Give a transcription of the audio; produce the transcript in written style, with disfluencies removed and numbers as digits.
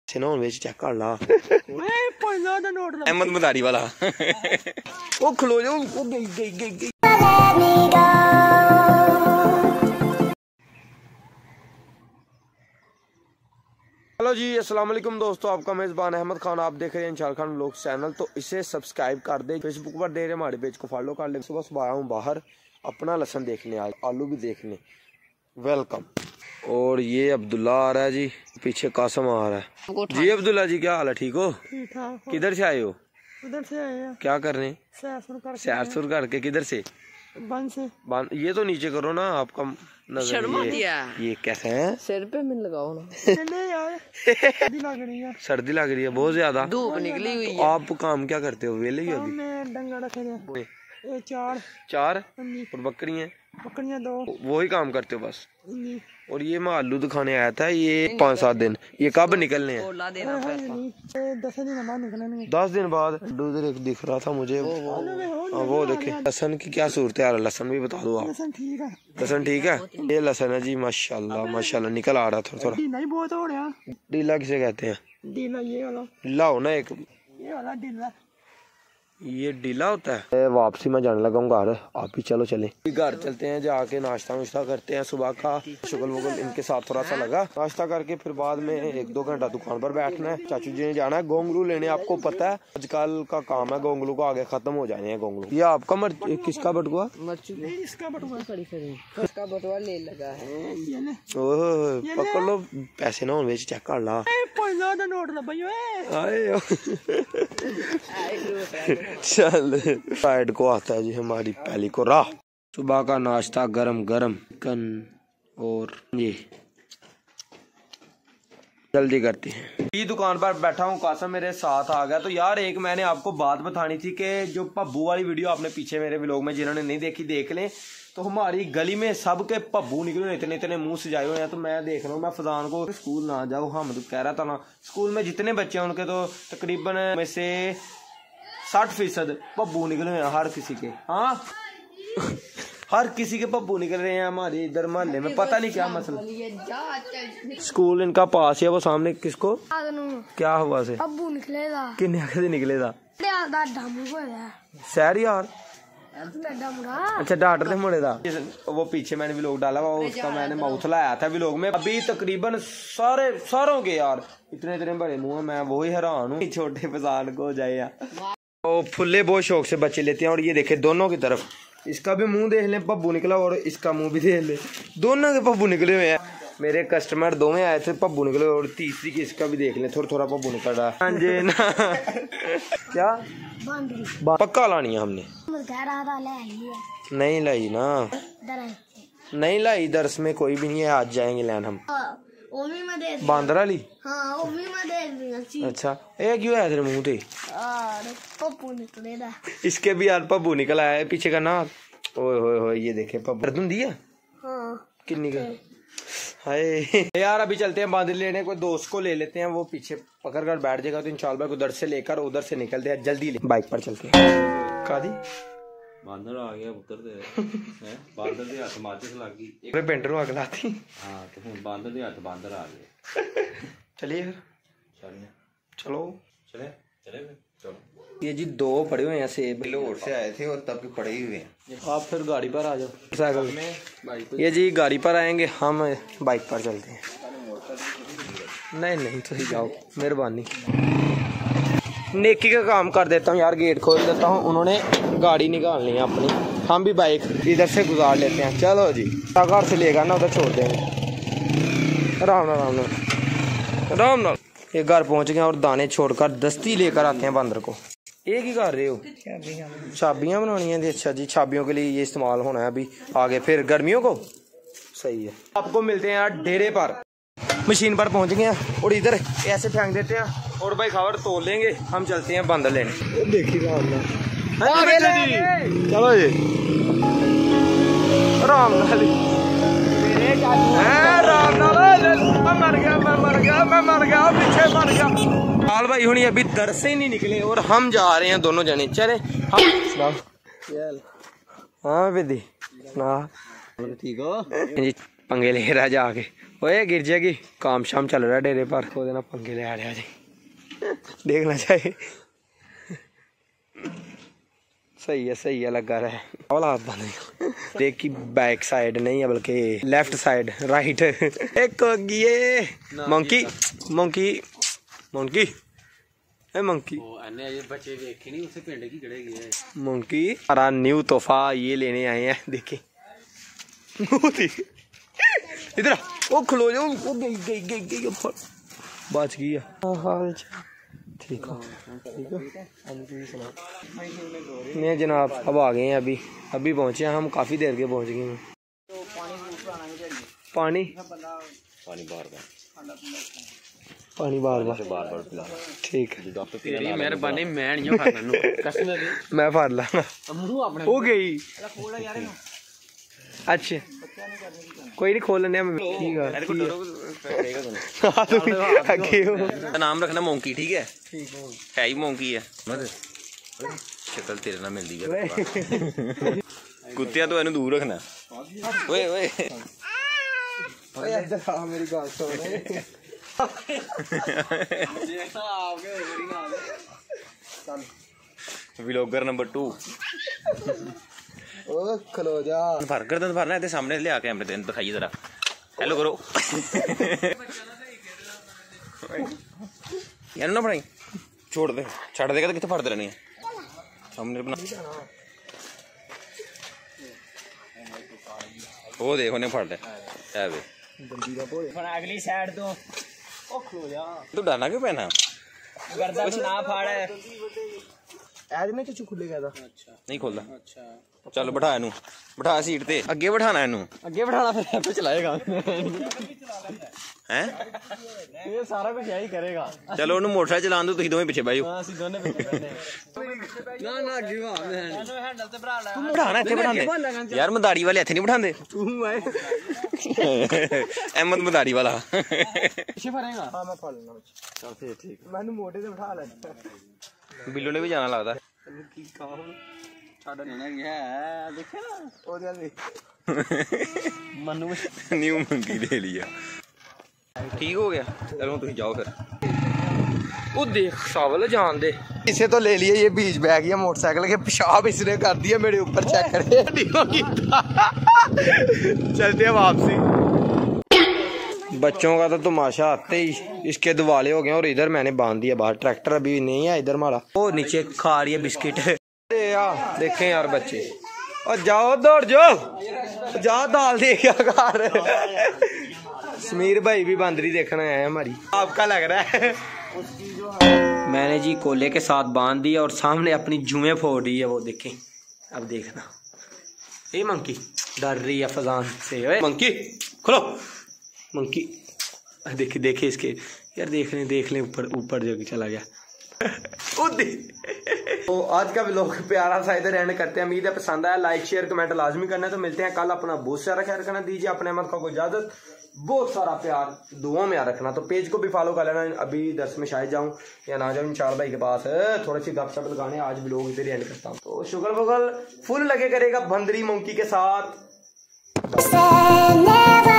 Check कर ला अहमद मदारी वाला वो खलो जाओ वो गई। हेलो जी, अस्सलाम वालेकुम दोस्तों, आपका मेज़बान अहमद खान। आप देख रहे हैं इंशाल्लाह खान व्लॉग्स चैनल। तो इसे सब्सक्राइब कर दे, फेसबुक पर दे रहे हमारे पेज को फॉलो कर ले। सुबह सुबह आया हूँ बाहर अपना लहसन देखने, आज आलू भी देखने। वेलकम। और ये अब्दुल्ला आ रहा है जी, पीछे कासम आ रहा है जी। अब्दुल्ला जी क्या हाल है, ठीक हो? ठीक ठाक। किधर से आए हो? उधर से आए हैं। क्या करने? सैर सुर करके। किधर से? बंद से। बंद। ये तो नीचे करो ना, आपका नजर ये कैसे है? सिर पे मिल लगाओ ना। सर्दी लग रही है बहुत ज्यादा, धूप निकली हुई है। आप काम क्या करते हो? वेले ही अभी डंगा रखे चार और बकरियां 2। वही काम करते हो बस? और ये मैं आलू दिखाने आया था, ये 5-7 दिन। ये कब निकलने हैं? 10 दिन बाद। दिख रहा था मुझे वो देखे। लहसन की क्या सूरत है? लहसन भी बता दो आप। लहसन ठीक है? ये लहसन है जी, माशाल्लाह माशाल्लाह निकल आ रहा थोड़ा थोड़ा। डीला किसे कहते हैं? डीला हो ना एक, ये डीला होता है। वापसी में जाने लगा हूँ घर, आप ही चलो चले। घर चलते हैं, जाके नाश्ता नुश्ता करते हैं सुबह का। शुगल वुगल इनके साथ थोड़ा सा लगा, नाश्ता करके फिर बाद में 1-2 घंटा दुकान पर बैठना है। चाचू जी ने जाना है गोंगलू लेने। आपको पता है आजकल का काम है, गोंगलू को आगे खत्म हो जाने हैं गोंगलू। ये आपका किसका बटुआ? इसका बटुआ ले लगा है। पकड़ लो, पैसे ना होने चेक कर ला। चल साइड को आता है जी हमारी पहली को राह। सुबह का नाश्ता गरम गरम चिकन और ये जल्दी करते हैं। ये दुकान पर बैठा हूँ, कासम मेरे साथ आ गया। तो यार एक मैंने आपको बात बतानी थी कि जो पब्बू वाली वीडियो आपने पीछे मेरे व्लॉग में, जिन्होंने नहीं देखी देख लें। तो हमारी गली में सबके पब्बू निकले हुए, इतने इतने मुंह सजाए हुए हैं। तो मैं देख रहा हूँ, मैं फजान को स्कूल ना जाओ, हम तो कह रहा था ना, स्कूल में जितने बच्चे हैं उनके तो तकरीबन में से 60% पब्बू निकले हुए हैं हर किसी के। हाँ हर किसी के पब्बू निकल रहे हैं हमारे इधर मोहल्ले में, पता नहीं क्या मसला। स्कूल इनका पास है, वो सामने किसको क्या हुआ से पब्बू निकलेगा? किन्ने निकलेगा? सैर यार। अच्छा डॉक्टर मुड़े दा। वो पीछे मैंने व्लॉग डाला हुआ, उसका मैंने माउथ लाया था व्लॉग में। अभी तकरीबन सारों के यार इतने इतने बड़े मुंह, मैं वही हैरान हूँ। छोटे फसान को हो जाए यार। वो फुल्ले बहुत शौक से बच्चे लेते हैं। और ये देखे दोनों की तरफ, इसका भी मुंह देख ले पब्बू निकला, और इसका मुंह भी देख ले, दोनों के पब्बू निकले हुए हैं। मेरे कस्टमर दोवें आए थे, पब्बू निकले, और तीसरी की इसका भी देख ले, थोड़ा थोड़ा पब्बू निकल रहा है। हाँ जी ना क्या पक्का लानी है हमने? नहीं लाई ना, नहीं लाई। दरस में कोई भी नहीं है, आज जाएंगे लैन हम। बांदर वाली? अच्छा ये क्यों है तेरे मुंह पे? पप्पू निकलेगा। इसके भी यार पप्पू निकला है पीछे का नाक। ओए होए होए, ये देखे पप्पू दर्द हुंदी है। किन्नी का? हाय यार अभी चलते हैं बांदर लेने, कोई दोस्त को ले लेते हैं, वो पीछे पकड़ कर बैठ जाएगा। तो इंशाल्लाह उधर से लेकर उधर से निकलते हैं जल्दी। बाइक पर चलते हैं। कादी बांदर आ गया पुत्र ते है, बांदर दे हाथ माचिस लग गई। एक पेंट नु अग लाती। हां तो हुन बांदर दे हाथ बांदर आ गए। चलिए फिर चलो चले चलो। ये जी 2 पड़े हुए हैं सेब, लाहौर से आए थे और तब के पड़े ही हुए हैं। आप फिर गाड़ी पर आ जाओ साइकिल में। ये जी गाड़ी पर आएंगे, हम बाइक पर चलते हैं। नहीं तो ही जाओ, मेहरबानी। नेकी का काम कर देता हूँ यार, गेट खोल देता हूँ। उन्होंने गाड़ी निकालनी है अपनी, हम भी बाइक इधर से गुजार लेते हैं। चलो जी, घर से लेगा ना उधर छोड़ देंगे। आराम नाल ये घर पहुँच गए और दाने छोड़कर दस्ती लेकर आते हैं बंदर को। एक ही कर रहे हो? चाबियाँ बनानी है। अच्छा जी, चाबियों के लिए ये इस्तेमाल होना है अभी आगे, फिर गर्मियों को। सही है। आपको मिलते हैं यार डेरे पर। मशीन पर पहुंच गए हैं और इधर ऐसे फेंक देते हैं और भाई खबर तोड़ लेंगे। हम चलते हैं बंदर लेने। देखिएगा चलो जी, राम मर गया लाल भाई हुनी अभी दर से ही नहीं निकले और हम जा रहे हैं दोनों जने। चले हाँ विधि ठीक हो जी, पंगे ले रहा जाके ओए गिर जाएगी। काम शाम चल रहा है डेरे पर, ਉਹਦੇ ਨਾਲ पंगे ले आ रहा जी। देखना चाहिए। सही है लगा रहा है। औलाद बंद देख की बैक साइड नहीं है बल्कि लेफ्ट साइड राइट। एक ये monkey monkey monkey a monkey बच्चे देखे नहीं उसे पिंड की गड़े गए मंकी। हमारा न्यू तोहफा ये लेने आए हैं। देखे इधर ओ खलो जाओ। वो गई बच गई है। हाल ठीक हो नहीं जनाब, अब आ गए हैं। अभी पहुंचे हैं हम, काफ़ी देर के पहुंच गए हैं। पानी बार ठीक है मेहरबानी। मैं फाड़ लांगा। हो गई अच्छा कोई नहीं खोल लेने। नाम रखना मोंकी, ठीक है ही मोंकी है। शक्ल तेरे ना मिलती है कुत्तिया तो इन्हें दूर रखना। ओए ओए मेरी बात सुन। व्लॉगर नंबर 2 खलो जा गर्दन भरना है सामने ले आके कैमरे तेन दिखाइए जरा। हेलो करो यार ना पढ़ाई छोड़ दे छड़ देगा तो कितने फड़ते रहने सामने बना। वो देखो ने फड़ ले अगली साइड तो ओ खलो जा। तू डालना क्यों पहना गर्दन ना फाड़े आज में तो खुले गया था। अच्छा नहीं खोलता। अच्छा चल बिठा इनू, बिठा सीट ते अगे बिठाना इनू। अगे बिठाना फिर ऐप चलाएगा हैं ये सारा कुछ यही करेगा। चलो उन्हें मोटरसाइकिल चलान दो, तुम दोवें पीछे बैठो। हां ਅਸੀਂ ਦੋਨੇ ਪਿੱਛੇ ਬੈਠੇ ਨਾ ਨਾ ਅੱਗੇ ਵਾ ਮੈਂ ਇਹਨੂੰ ਹੈਂਡਲ ਤੇ ਬਿਠਾ ਲੈ। ਤੂੰ ਬਿਠਾਣਾ ਇੱਥੇ ਬਿਠਾਉਂਦੇ ਯਾਰ ਮਦਾੜੀ ਵਾਲੇ ਇੱਥੇ ਨਹੀਂ ਬਿਠਾਉਂਦੇ। ਤੂੰ ਆਏ ਅਹਿਮਦ ਮਦਾੜੀ ਵਾਲਾ ਪਿੱਛੇ ਫੜੇਗਾ। हाँ मैं फाड़ लूंगा। ਚਲ ਫੇਰ ਠੀਕ। मैंने मोटे से बिठा लेना। बिल्लू ने भी जाना लगता ਕੀ ਕਾਹ ਸਾਡਾ ਨਹੀਂ ਹੈ ਦੇਖਿਆ ਨਾ ਉਹਦੇ ਦੇ ਮਨੂੰ न्यू मंकी ले लिया। ठीक हो गया चलो तुम जाओ फिर। वो देख सावल जान दे। इसे तो ले लिए ये बीच बैग या मोटरसाइकिल के पेशाब इसने कर दिया मेरे ऊपर। चेक करे चलते हैं वापसी। बच्चों का तो तमाशा आते ही इसके दिवाले हो गए और इधर मैंने बांध दिया बाहर। ट्रैक्टर अभी नहीं है इधर हमारा। वो नीचे खा रही है बिस्किट। देखें यार बच्चे और जाओ दौड़ जाओ जाओ दाल दे घर। समीर भाई भी बंदरी देखना है हमारी। आपका लग रहा है मैंने जी कोले के साथ बांध दिया और सामने अपनी जुएं फोड़ दी है। वो देखें अब देखना। ये मंकी डर रही है फजान से। मंकी खोलो मंकी देखे देखे इसके यार देख ले ऊपर जगह चला गया। तो आज का व्लॉग प्यारा सा इधर एंड करते हैं। उम्मीद है पसंद आया। लाइक शेयर कमेंट लाजमी करना है। तो मिलते हैं कल। अपना बहुत सारा ख्याल रखना। दीजिए अपने अहमद को इजाजत। बहुत सारा प्यार दुआ में याद रखना। तो पेज को भी फॉलो कर लेना। अभी दर्स में शायद जाऊं या ना जाऊं इंशाल्लाह भाई के पास थोड़ी सी गपशप लगाने। आज व्लॉग इधर एंड करता हूँ। तो शुगर वगल फुल लगे करेगा बंदरी मंकी के साथ।